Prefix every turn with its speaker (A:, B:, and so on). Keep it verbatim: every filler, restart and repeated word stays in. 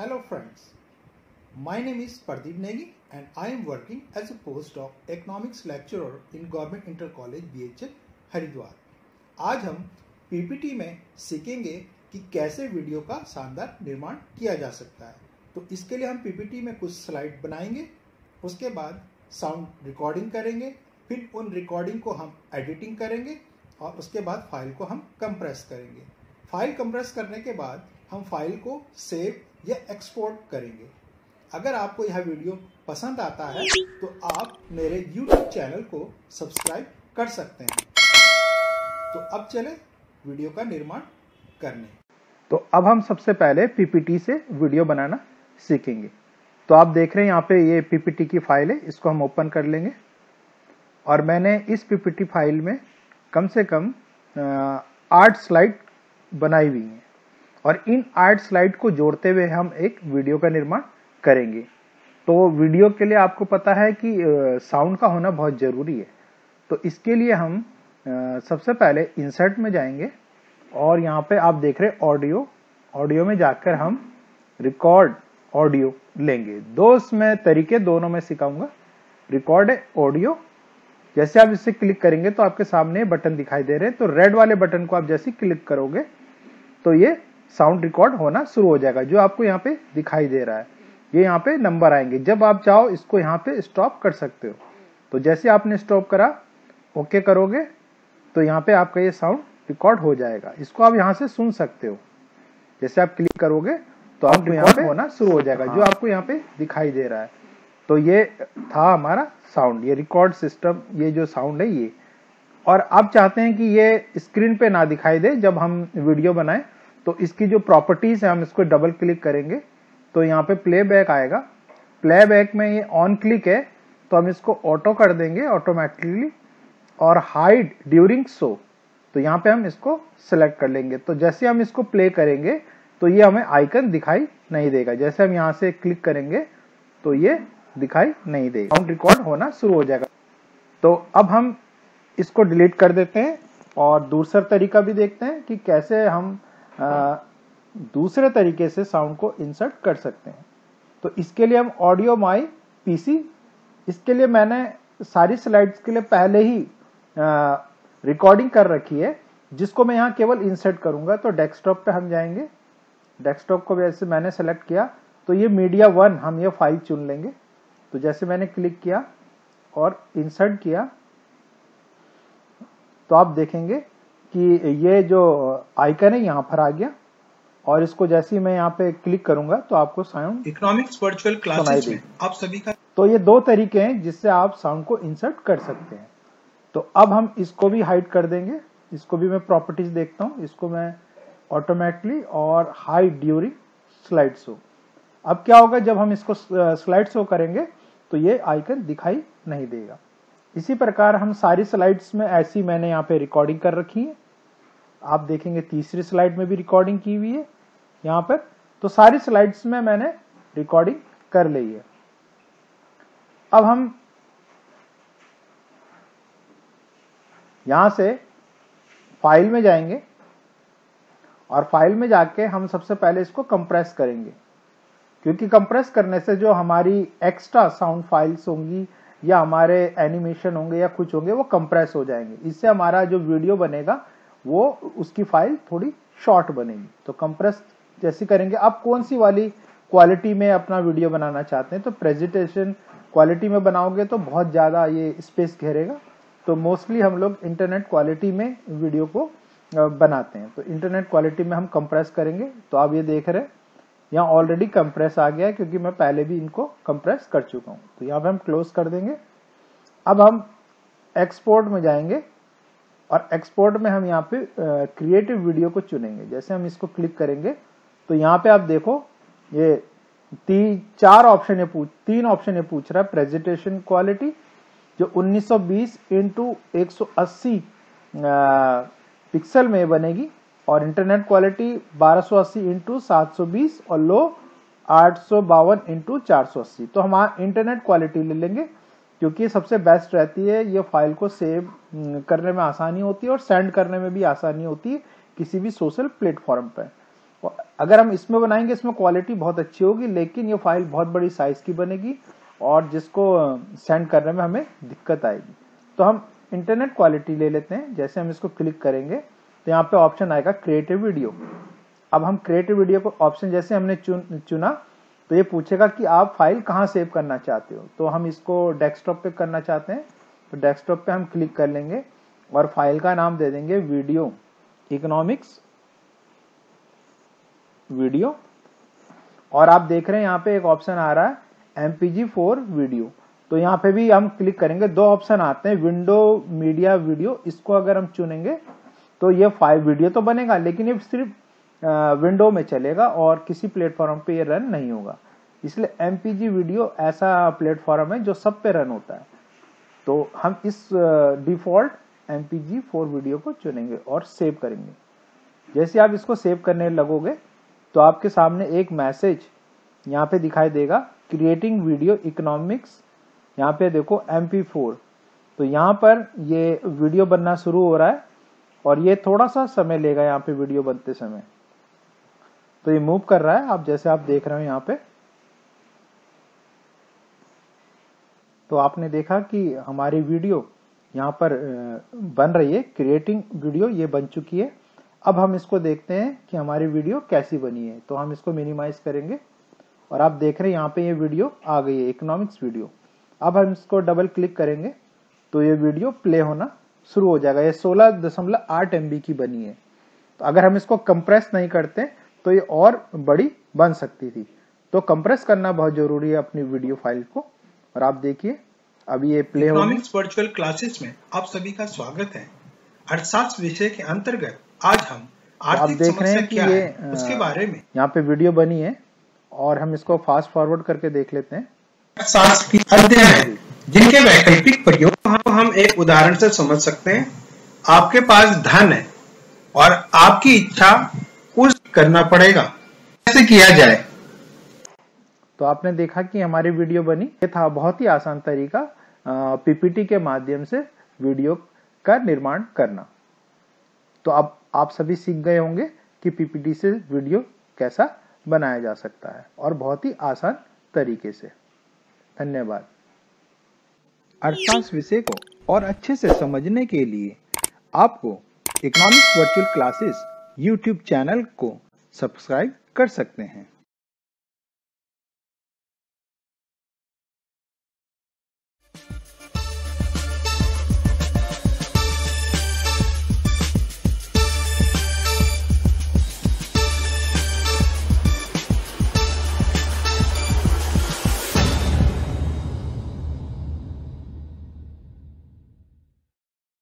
A: Hello friends, my name is Pardeep Negi and I am working as a postdoc economics lecturer in Government Inter College B H L Haridwar. आज हम PPT में सीखेंगे कि कैसे video का शानदार निर्माण किया जा सकता है। तो इसके लिए हम पीपीटी में कुछ स्लाइड बनाएंगे, उसके बाद साउंड रिकॉर्डिंग करेंगे, फिर उन रिकॉर्डिंग को हम एडिटिंग करेंगे और उसके बाद फाइल को हम कंप्रेस करेंगे। फाइल कंप्रेस करने के बाद हम फाइल को सेव या एक्सपोर्ट करेंगे। अगर आपको यह वीडियो पसंद आता है तो आप मेरे यूट्यूब चैनल को सब्सक्राइब कर सकते हैं। तो अब चले वीडियो का निर्माण करने।
B: तो अब हम सबसे पहले पीपीटी से वीडियो बनाना सीखेंगे। तो आप देख रहे हैं यहाँ पे ये पीपीटी की फाइल है, इसको हम ओपन कर लेंगे और मैंने इस पीपीटी फाइल में कम से कम आठ स्लाइड बनाई हुई हैं और इन आठ स्लाइड को जोड़ते हुए हम एक वीडियो का निर्माण करेंगे। तो वीडियो के लिए आपको पता है कि साउंड का होना बहुत ज़रूरी है। तो इसके लिए हम आ, सबसे पहले इंसर्ट में जाएंगे और यहाँ पे आप देख रहे हैं ऑडियो ऑडियो में जाकर हम रिकॉर्ड ऑडियो लेंगे। दो इसमें तरीके दोनों में सिखाऊंगा। रिकॉर्ड ऑडियो, जैसे आप इसे क्लिक करेंगे तो आपके सामने बटन दिखाई दे रहे हैं। तो रेड वाले बटन को आप जैसे क्लिक करोगे तो ये साउंड रिकॉर्ड होना शुरू हो जाएगा, जो आपको यहाँ पे दिखाई दे रहा है। ये यहाँ पे नंबर आएंगे, जब आप चाहो इसको यहाँ पे स्टॉप कर सकते हो। तो जैसे आपने स्टॉप करा, ओके करोगे तो यहाँ पे आपका ये साउंड रिकॉर्ड हो जाएगा। इसको आप यहाँ से सुन सकते हो। जैसे आप क्लिक करोगे तो आपको यहाँ पे होना शुरू हो जाएगा, जो आपको यहाँ पे दिखाई दे रहा है। तो ये था हमारा साउंड, ये रिकॉर्ड सिस्टम, ये जो साउंड है ये। और आप चाहते हैं कि ये स्क्रीन पे ना दिखाई दे जब हम वीडियो बनाएं, तो इसकी जो प्रॉपर्टीज है हम इसको डबल क्लिक करेंगे तो यहाँ पे प्लेबैक आएगा। प्लेबैक में ये ऑन क्लिक है तो हम इसको ऑटो कर देंगे ऑटोमेटिकली, और हाइड ड्यूरिंग शो, तो यहाँ पे हम इसको सिलेक्ट कर लेंगे। तो जैसे हम इसको प्ले करेंगे तो ये हमें आइकन दिखाई नहीं देगा। जैसे हम यहाँ से क्लिक करेंगे तो ये दिखाई नहीं देगा, साउंड रिकॉर्ड होना शुरू हो जाएगा। तो अब हम इसको डिलीट कर देते हैं और दूसरा तरीका भी देखते हैं कि कैसे हम आ, दूसरे तरीके से साउंड को इंसर्ट कर सकते हैं। तो इसके लिए हम ऑडियो माई पीसी, इसके लिए मैंने सारी स्लाइड्स के लिए पहले ही रिकॉर्डिंग कर रखी है, जिसको मैं यहाँ केवल इंसर्ट करूंगा। तो डेस्कटॉप पे हम जाएंगे, डेस्कटॉप को वैसे मैंने सेलेक्ट किया तो ये मीडिया वन हम ये फाइल चुन लेंगे। तो जैसे मैंने क्लिक किया और इंसर्ट किया तो आप देखेंगे कि ये जो आइकन है यहाँ पर आ गया, और इसको जैसे ही मैं यहाँ पे क्लिक करूंगा तो आपको साउंड
A: इकोनॉमिक्स वर्चुअल क्लासेस में आप सभी का।
B: तो ये दो तरीके हैं जिससे आप साउंड को इंसर्ट कर सकते हैं। तो अब हम इसको भी हाइड कर देंगे। इसको भी मैं प्रॉपर्टीज देखता हूँ, इसको मैं ऑटोमेटिकली और हाइड ड्यूरिंग स्लाइड शो। अब क्या होगा, जब हम इसको स्लाइड शो करेंगे तो ये आइकन दिखाई नहीं देगा। इसी प्रकार हम सारी स्लाइड्स में ऐसी मैंने यहाँ पे रिकॉर्डिंग कर रखी है। आप देखेंगे तीसरी स्लाइड में भी रिकॉर्डिंग की हुई है यहाँ पर। तो सारी स्लाइड्स में मैंने रिकॉर्डिंग कर ली है। अब हम यहां से फाइल में जाएंगे और फाइल में जाके हम सबसे पहले इसको कंप्रेस करेंगे, क्योंकि कंप्रेस करने से जो हमारी एक्स्ट्रा साउंड फाइल्स होंगी या हमारे एनिमेशन होंगे या कुछ होंगे वो कंप्रेस हो जाएंगे। इससे हमारा जो वीडियो बनेगा वो उसकी फाइल थोड़ी शॉर्ट बनेगी। तो कंप्रेस जैसे करेंगे, आप कौन सी वाली क्वालिटी में अपना वीडियो बनाना चाहते हैं। तो प्रेजेंटेशन क्वालिटी में बनाओगे तो बहुत ज़्यादा ये स्पेस घेरेगा। तो मोस्टली हम लोग इंटरनेट क्वालिटी में वीडियो को बनाते हैं। तो इंटरनेट क्वालिटी में हम कंप्रेस करेंगे। तो आप ये देख रहे हैं यहाँ ऑलरेडी कंप्रेस आ गया है, क्योंकि मैं पहले भी इनको कंप्रेस कर चुका हूँ। तो यहाँ पे हम क्लोज कर देंगे। अब हम एक्सपोर्ट में जाएंगे और एक्सपोर्ट में हम यहाँ पे क्रिएटिव वीडियो को चुनेंगे। जैसे हम इसको क्लिक करेंगे तो यहाँ पे आप देखो ये तीन चार ऑप्शन ये पूछ तीन ऑप्शन ये पूछ रहा है। प्रेजेंटेशन क्वालिटी जो उन्नीस सौ बीस इंटू एक सौ अस्सी पिक्सल में बनेगी, और इंटरनेट क्वालिटी बारह सौ अस्सी इंटू सात सौ बीस और लो आठ सौ बावन इंटू चार सौ अस्सी। तो हम इंटरनेट क्वालिटी ले लेंगे, क्योंकि सबसे बेस्ट रहती है। ये फाइल को सेव करने में आसानी होती है और सेंड करने में भी आसानी होती है किसी भी सोशल प्लेटफॉर्म पर। अगर हम इसमें बनाएंगे इसमें क्वालिटी बहुत अच्छी होगी, लेकिन ये फाइल बहुत बड़ी साइज की बनेगी और जिसको सेंड करने में हमें दिक्कत आएगी। तो हम इंटरनेट क्वालिटी ले लेते हैं। जैसे हम इसको क्लिक करेंगे तो यहाँ पे ऑप्शन आएगा क्रिएटिव वीडियो। अब हम क्रिएटिव वीडियो को ऑप्शन जैसे हमने चुन चुना तो ये पूछेगा कि आप फाइल कहाँ सेव करना चाहते हो। तो हम इसको डेस्कटॉप पे करना चाहते हैं, तो डेस्कटॉप पे हम क्लिक कर लेंगे और फाइल का नाम दे देंगे वीडियो इकोनॉमिक्स वीडियो। और आप देख रहे हैं यहाँ पे एक ऑप्शन आ रहा है M P G four video. तो यहाँ पे भी हम क्लिक करेंगे, दो ऑप्शन आते हैं विंडो मीडिया वीडियो। इसको अगर हम चुनेंगे तो ये फाइव वीडियो तो बनेगा, लेकिन ये सिर्फ विंडो में चलेगा और किसी प्लेटफॉर्म पे ये रन नहीं होगा। इसलिए एम पी जी वीडियो ऐसा प्लेटफॉर्म है जो सब पे रन होता है। तो हम इस default M P G four video को चुनेंगे और सेव करेंगे। जैसे आप इसको सेव करने लगोगे तो आपके सामने एक मैसेज यहाँ पे दिखाई देगा, क्रिएटिंग वीडियो इकोनॉमिक्स। यहाँ पे देखो एम पी फोर। तो यहाँ पर ये वीडियो बनना शुरू हो रहा है और ये थोड़ा सा समय लेगा यहाँ पे वीडियो बनते समय। तो ये मूव कर रहा है, आप जैसे आप देख रहे हो यहाँ पे। तो आपने देखा कि हमारी वीडियो यहाँ पर बन रही है, क्रिएटिंग वीडियो ये बन चुकी है। अब हम इसको देखते हैं कि हमारी वीडियो कैसी बनी है। तो हम इसको मिनिमाइज करेंगे और आप देख रहे हैं यहाँ पे ये वीडियो आ गई है, इकोनॉमिक्स वीडियो। अब हम इसको डबल क्लिक करेंगे तो ये वीडियो प्ले होना शुरू हो जाएगा। ये सोलह दशमलव आठ एम बी की बनी है। तो अगर हम इसको कंप्रेस नहीं करते तो ये और बड़ी बन सकती थी। तो कंप्रेस करना बहुत जरूरी है अपनी वीडियो फाइल को। और आप देखिए अभी ये प्ले होगी।
A: इकोनॉमिक्स वर्चुअल क्लासेस में आप सभी का स्वागत है। अर्थशास्त्र विषय के अंतर्गत आज हम आर्थिक
B: देख रहे हैं कि
A: क्या
B: ये
A: है उसके बारे में
B: यहाँ पे वीडियो बनी है और हम इसको फास्ट फॉरवर्ड करके देख लेते हैं।
A: अर्थशास्त्र की अध्ययन है जिनके वैकल्पिक प्रयोग हम हम एक उदाहरण से समझ सकते हैं। आपके पास धन है और आपकी इच्छा कुछ करना पड़ेगा, कैसे किया जाए।
B: तो आपने देखा कि हमारी वीडियो बनी। ये था बहुत ही आसान तरीका पी पी टी के माध्यम से वीडियो का निर्माण करना। तो अब आप सभी सीख गए होंगे कि पी पी टी से वीडियो कैसा बनाया जा सकता है और बहुत ही आसान तरीके से। धन्यवाद। अर्थशास्त्र विषय को और अच्छे से समझने के लिए आपको economics virtual classes YouTube channel को सब्सक्राइब कर सकते हैं।